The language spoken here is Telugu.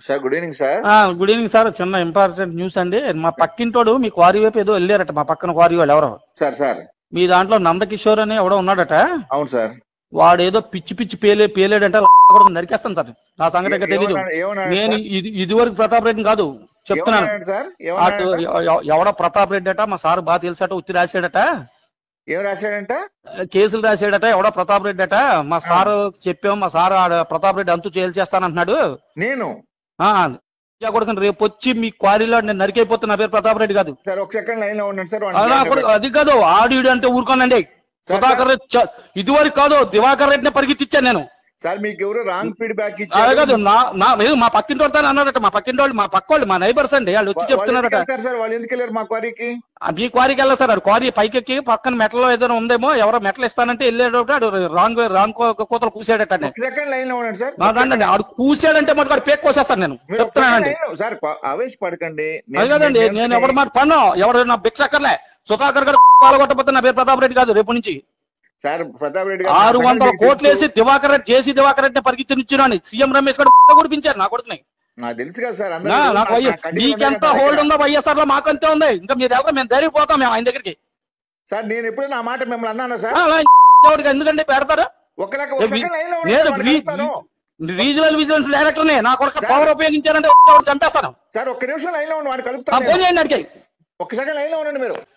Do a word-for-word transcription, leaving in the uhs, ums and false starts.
Sir good evening sir. Good evening sir. చిన్న ఇంపార్టెంట్ న్యూస్ అండి. మా పక్కింటోడు మీ క్వారీ వైపు ఏదో వెళ్ళారట, మా పక్కన క్వారీ వాళ్ళు ఎవరో. సార్ సార్ మీ దాంట్లో నందకిషోర్ అని ఎవడో ఉన్నాడట. అవును సార్. వాడు ఏదో పిచ్చి పిచ్చి పేలే పేలేడంటే నరికేస్తాను సార్. నా సంగతి ఇంకా తెలీదు. నేను ఇది ఇది వరకు ప్రతాప్ రెడ్డిని కాదు చెప్తున్నాను. ఎవడో ప్రతాప్ రెడ్డి అట, మా సార్ బాగా తెలుసట, ఉత్తి రాశాడట. ఏం రాశాడంట? కేసులు రాశాడట. ఎవడో ప్రతాప్ రెడ్డి అట. మా సార్ చెప్పాము, మా సార్ ప్రతాప్ రెడ్డి అంతు చేస్తానంటున్నాడు. నేను కొడుకుని రేపు వచ్చి మీ క్వారీలో నేను నరికైపోతున్నా. నా పేరు ప్రతాప్ రెడ్డి కాదు సార్. ఒక సెకండ్ లైన్ లో ఉండండి సార్. అది కాదు, ఆడియో అంటే ఊరుకోనండి. సుధాకర్ రెడ్డి ఇదివరకు కాదు, దివాకర్ రెడ్డిని పరిగెత్తిచ్చాను నేను. సార్ మీకు ఎవరు రాంగ్ ఫీడ్బ్యాక్ అదే కాదు, నా మా పక్కింటి వాళ్ళతో అన్నారట. మా పక్కింటి వాళ్ళు, మా పక్క వాళ్ళు, మా నైబర్స్ అండి. వాళ్ళు వచ్చి చెప్తున్నారట. సార్ వాళ్ళు ఎందుకు వెళ్ళారు మా క్వారీకి? మీ క్వారీకి వెళ్ళా సార్. క్వారీ పైకెక్కి పక్కన మెటలో ఏదైనా ఉందేమో, ఎవరో మెటలు ఇస్తానంటే వెళ్ళాడు. రాంగ్ రాంగ్ కోతలు కూసాడట. సెకండ్ లైన్ లో ఉండండి సార్. ఆడు కూసాడంటే మటు పేక్ కోసేస్తాను నేను, చెప్తున్నానండి సార్. ఆవేశపడకండి. అది కాదండి, నేను ఎవరి మాట పన్ను, ఎవరు నా భిక్ష అక్కర్లే. సుధాకర్ గారు పాల్గొట్టకపోతే నా పేరు ప్రతాప్ రెడ్డి కాదు రేపు నుంచి. సార్ ప్రతాప్ రెడ్డి ఆరు వందల కోట్లు వేసి దివాకర్ రెడ్డి చేసి దివాకర్ రెడ్డిని పరిగెత్తినిచ్చున్నాను. సీఎం రమేష్ గారు గుడిపించారు నా కొడుకుని. నాకు తెలుసు కదా సార్. నాకు మీకెంత హోల్డ్ ఉందో వైఎస్ఆర్ లో మాకంతే ఉంది. ఇంకా మీరు ఎవరు మేము ధైర్యం పోతాం మేము ఆయన దగ్గరికి. సార్ నేను ఎప్పుడు నా మాట మిమ్మల్ని అన్నానా సార్? ఎందుకంటే పెడతారు. నేను రీజనల్ విజిలెన్స్ డైరెక్టర్నే. నా కొడుకు పవర్ ఉపయోగించారంటే చంపేస్తాను సార్. ఒక్క నిమిషం లైన్ లో ఉండి వాడు కలుపుతాను. ఫోన్ చేయండి అడిగాయి. ఒక్క సెకండ్ లైన్ లో ఉండండి మీరు.